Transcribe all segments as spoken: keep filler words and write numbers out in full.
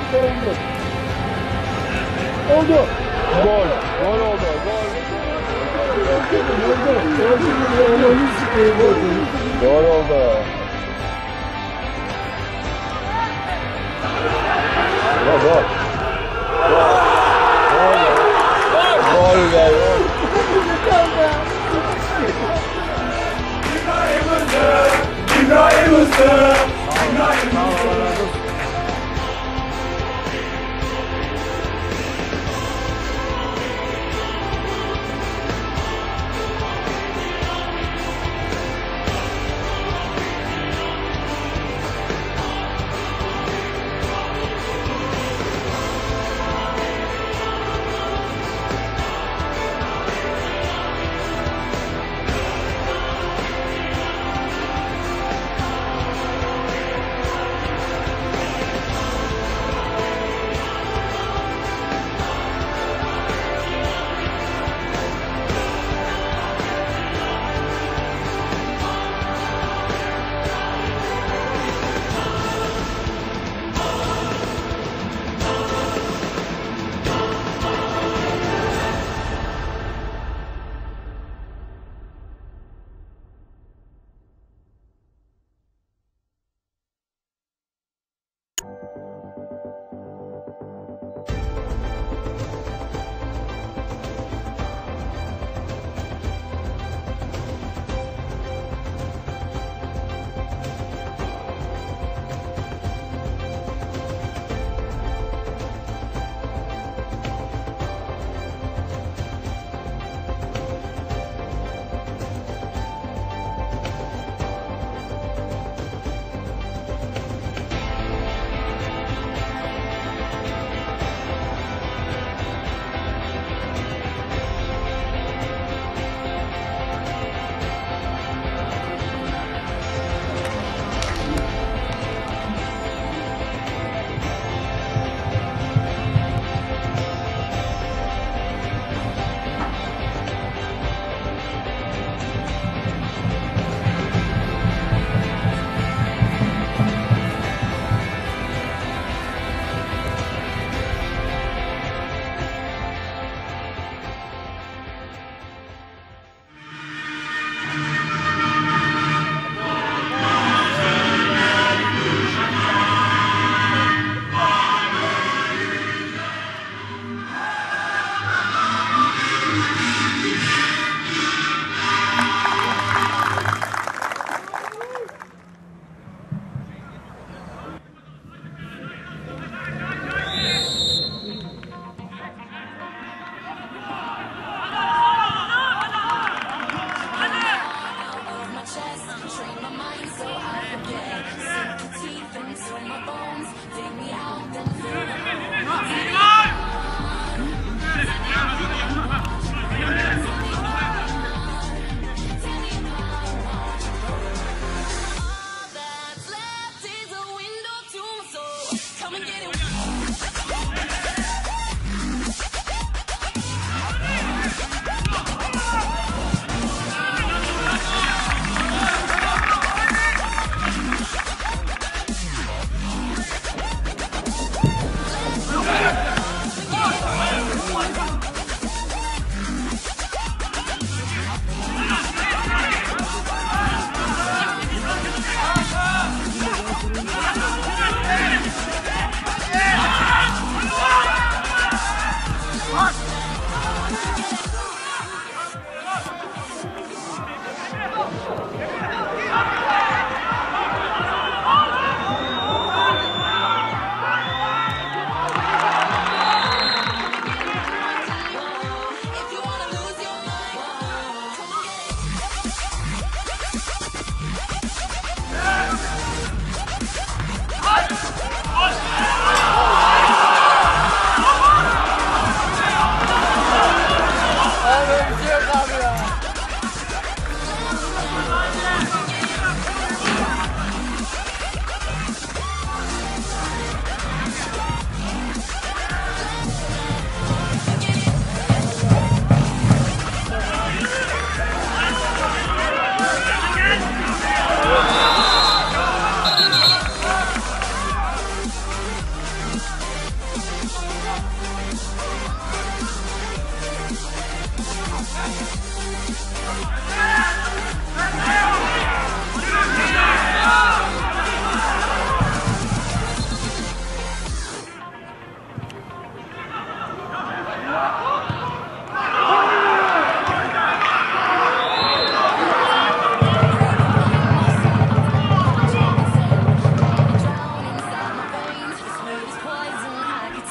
Oldu. Gol. Gol oldu. Gol. Gol oldu. Gol. Gol. Gol be. İbrahim Usta! İbrahim Usta!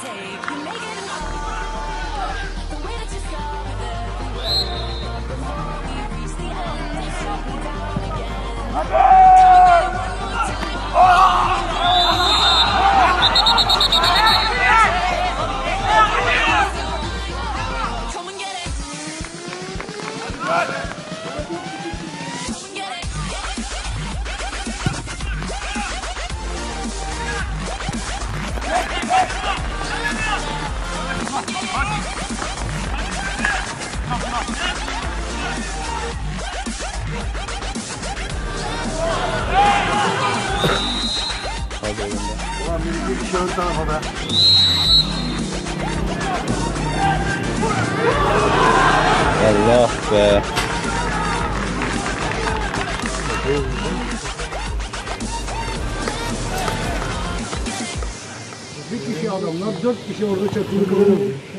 Ulan bir bir şey ön tarafa be. Allah be. Bir kişi adamlar, dört kişi orada çakılı kılıyor.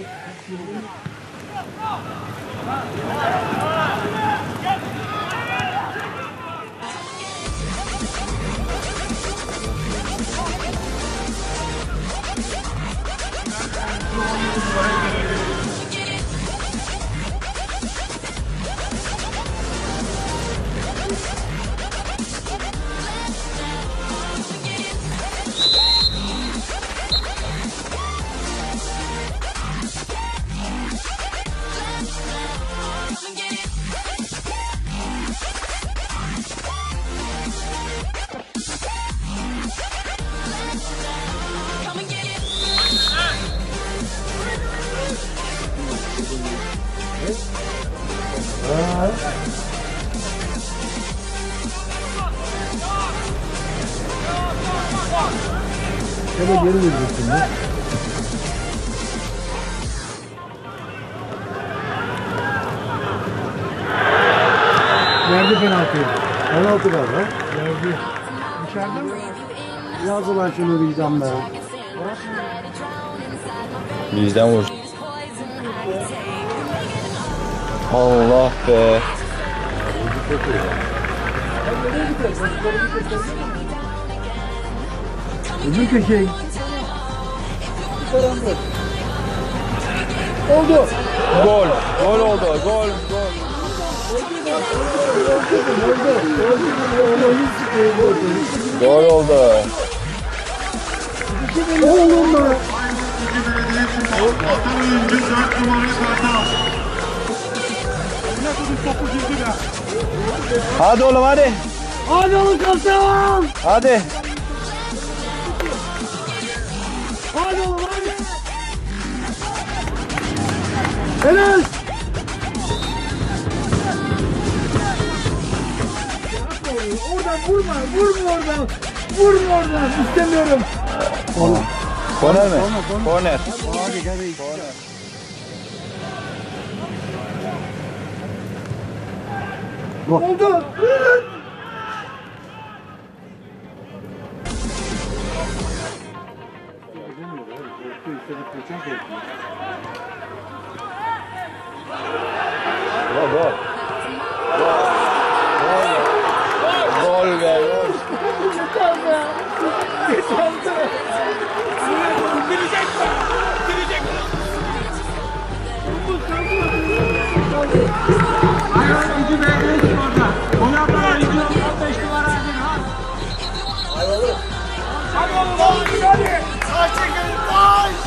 Ya da geri vereceksin mi? Verdi penaltıyı. Penaltı var ha? Verdi. Dışarıda mı? Yaz ulan şunu vicdan be. Bizden vur. Allah be. Öbür köşeye git. Oldu. Gol. Gol oldu. Gol. Gol. Gol oldu. Oğlum be. Atan oyuncu dört numaralı kartal. Hadi oğlum hadi. Hadi oğlum kalsın. Hadi. Hadi oğlum hadi. Helal. Oradan vurma, vurma oradan. Vurma oradan. İstemiyorum. Oğlum. Korner mi? Korner. Hadi hadi. Oldu. Gol. Gol. Gol be. Gol. Ayağın gücü bekliyorsun orada. Gol yapma oyuncu on beş numara Ergin Han. Hadi oğlum hadi hadi. Sağ çekelim koş.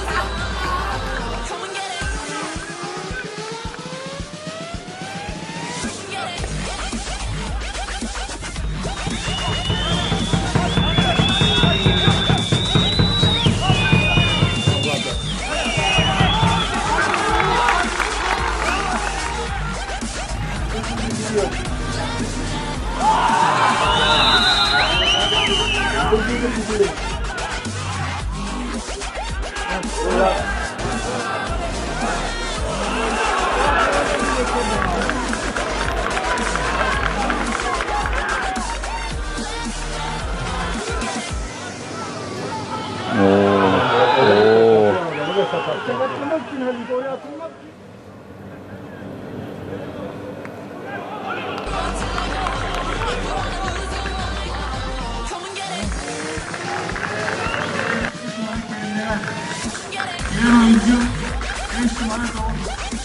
Atmak için Halil oraya atılmak için. Diğer oyuncu beş numara Doğu.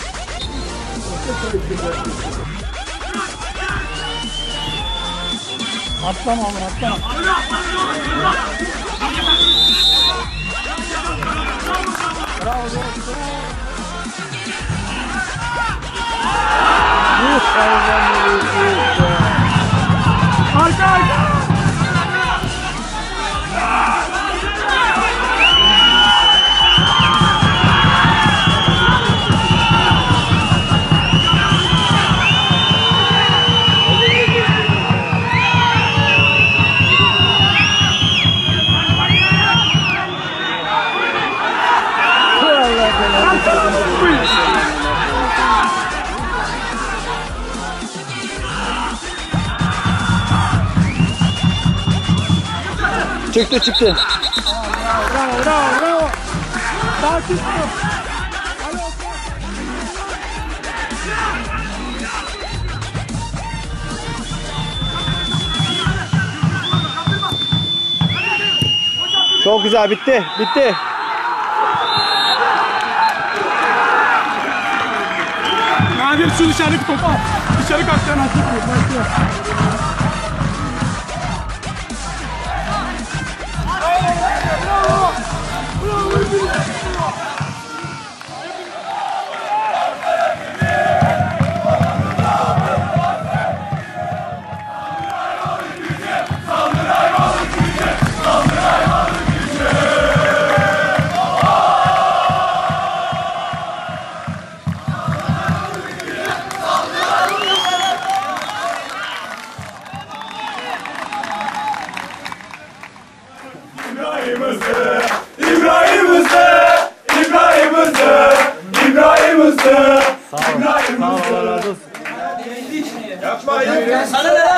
Atlama oğlum atlama. Bravo bravo. Arka arka. Çıktı çıktı. Bravo bravo bravo. Daha çıktı. Çok güzel bitti. Bitti. Nadir şu dışarıdaki topu al. Dışarı kalkacaksın artık. Başlıyor. İbrahim Hızlı, İbrahim Hızlı, İbrahim Hızlı, İbrahim Hızlı, İbrahim Hızlı. Sağ ol. Allah razı olsun. Yapma, yapma.